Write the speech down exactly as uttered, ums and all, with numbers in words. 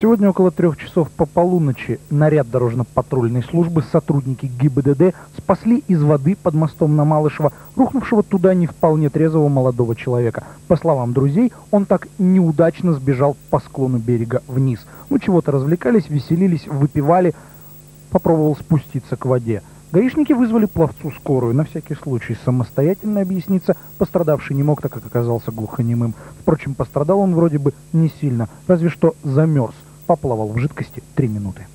Сегодня около трех часов по полуночи наряд дорожно-патрульной службы сотрудники ГИБДД спасли из воды под мостом на Малышево рухнувшего туда не вполне трезвого молодого человека. По словам друзей, он так неудачно сбежал по склону берега вниз. Ну чего-то развлекались, веселились, выпивали, попробовал спуститься к воде. Гаишники вызвали пловцу скорую, на всякий случай. Самостоятельно объясниться пострадавший не мог, так как оказался глухонемым. Впрочем, пострадал он вроде бы не сильно, разве что замерз. Поплавал в жидкости три минуты.